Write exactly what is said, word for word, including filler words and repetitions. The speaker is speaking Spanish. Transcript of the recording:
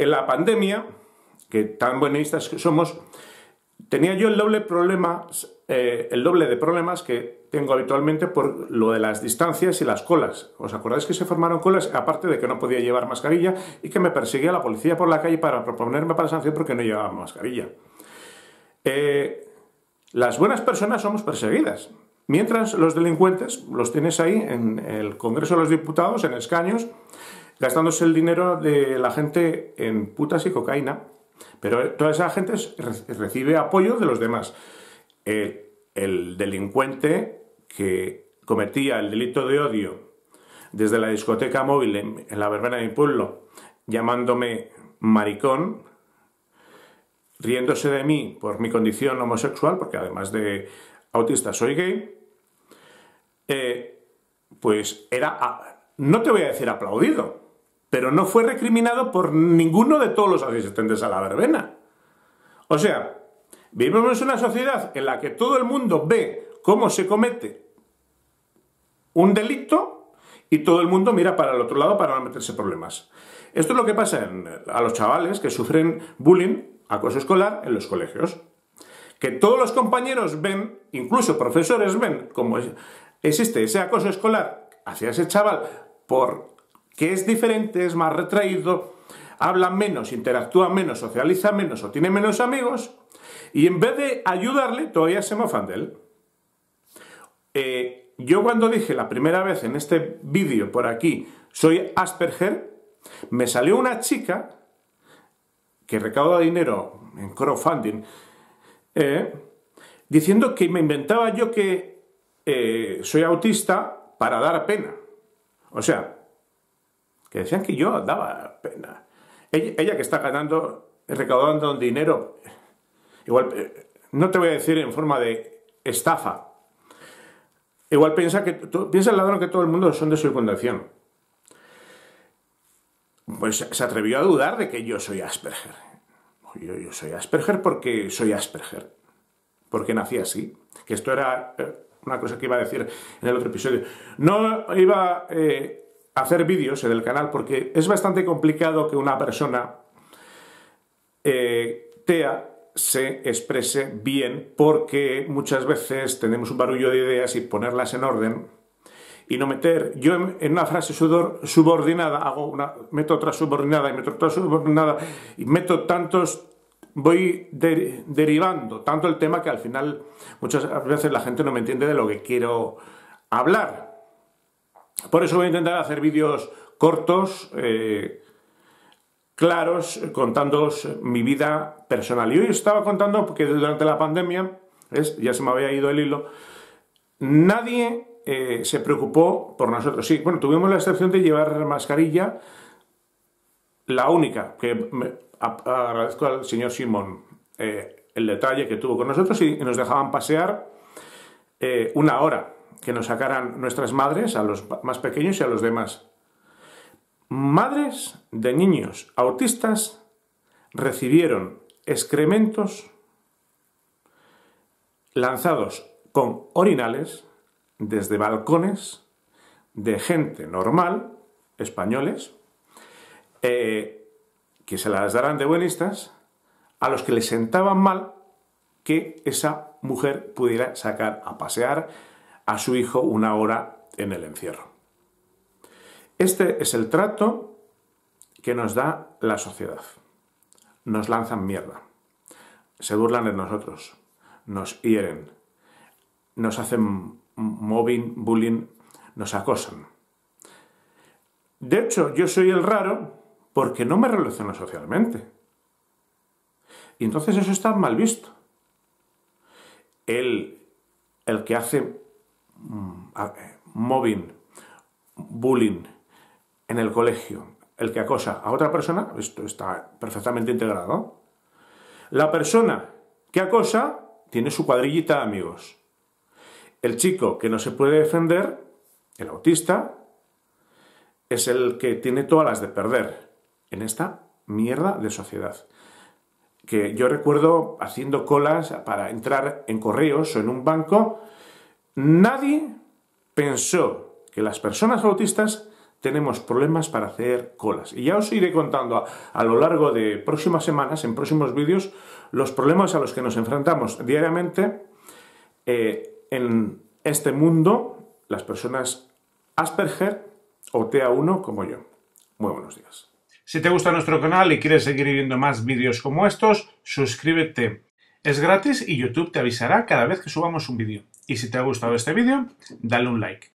En la pandemia, que tan buenistas que somos, tenía yo el doble problema, eh, el doble de problemas que tengo habitualmente por lo de las distancias y las colas. ¿Os acordáis que se formaron colas? Aparte de que no podía llevar mascarilla y que me perseguía la policía por la calle para proponerme para sanción porque no llevaba mascarilla. Eh, las buenas personas somos perseguidas, mientras los delincuentes los tienes ahí en el Congreso de los Diputados, en escaños, gastándose el dinero de la gente en putas y cocaína. Pero toda esa gente recibe apoyo de los demás. El, el delincuente que cometía el delito de odio desde la discoteca móvil en, en la verbena de mi pueblo, llamándome maricón, riéndose de mí por mi condición homosexual, porque además de autista soy gay, eh, pues era, no te voy a decir aplaudido, pero no fue recriminado por ninguno de todos los asistentes a la verbena. O sea, vivimos en una sociedad en la que todo el mundo ve cómo se comete un delito y todo el mundo mira para el otro lado para no meterse problemas. Esto es lo que pasa en, a los chavales que sufren bullying, acoso escolar en los colegios. Que todos los compañeros ven, incluso profesores ven, cómo existe ese acoso escolar hacia ese chaval por que es diferente, es más retraído, habla menos, interactúa menos, socializa menos o tiene menos amigos, y en vez de ayudarle, todavía se mofan de él. Eh, yo cuando dije la primera vez en este vídeo por aquí, soy Asperger, me salió una chica que recauda dinero en crowdfunding, eh, diciendo que me inventaba yo que eh, soy autista para dar pena. O sea, que decían que yo daba pena. Ella, ella que está ganando, recaudando dinero, igual, no te voy a decir en forma de estafa, igual piensa que piensa el ladrón que todo el mundo son de su condición. Pues se atrevió a dudar de que yo soy Asperger. Yo, yo soy Asperger porque soy Asperger, porque nací así. Que esto era una cosa que iba a decir en el otro episodio. No iba eh, hacer vídeos en el canal porque es bastante complicado que una persona eh, TEA se exprese bien, porque muchas veces tenemos un barullo de ideas y ponerlas en orden y no meter, yo en, en una frase subordinada hago una, meto otra subordinada y meto otra subordinada y meto tantos, voy de, derivando tanto el tema que al final muchas veces la gente no me entiende de lo que quiero hablar. Por eso voy a intentar hacer vídeos cortos, eh, claros, contándoos mi vida personal. Y hoy estaba contando, porque durante la pandemia, ¿ves? Ya se me había ido el hilo, nadie eh, se preocupó por nosotros. Sí, bueno, tuvimos la excepción de llevar mascarilla, la única, que me, a, agradezco al señor Simón eh, el detalle que tuvo con nosotros, y, y nos dejaban pasear eh, una hora, que nos sacaran nuestras madres, a los más pequeños y a los demás. Madres de niños autistas recibieron excrementos lanzados con orinales desde balcones de gente normal, españoles, eh, que se las darán de buenistas, a los que les sentaban mal que esa mujer pudiera sacar a pasear a su hijo una hora en el encierro. Este es el trato que nos da la sociedad. Nos lanzan mierda, se burlan de nosotros, nos hieren, nos hacen mobbing, bullying, nos acosan. De hecho, yo soy el raro porque no me relaciono socialmente. Y entonces eso está mal visto. El, el que hace mobbing, bullying en el colegio, el que acosa a otra persona, esto está perfectamente integrado. La persona que acosa tiene su cuadrillita de amigos. El chico que no se puede defender, el autista, es el que tiene todas las de perder en esta mierda de sociedad. Que yo recuerdo haciendo colas para entrar en correos o en un banco. Nadie pensó que las personas autistas tenemos problemas para hacer colas. Y ya os iré contando a, a lo largo de próximas semanas, en próximos vídeos, los problemas a los que nos enfrentamos diariamente eh, en este mundo, las personas Asperger o T A uno como yo. Muy buenos días. Si te gusta nuestro canal y quieres seguir viendo más vídeos como estos, suscríbete. Es gratis y YouTube te avisará cada vez que subamos un vídeo. Y si te ha gustado este vídeo, dale un like.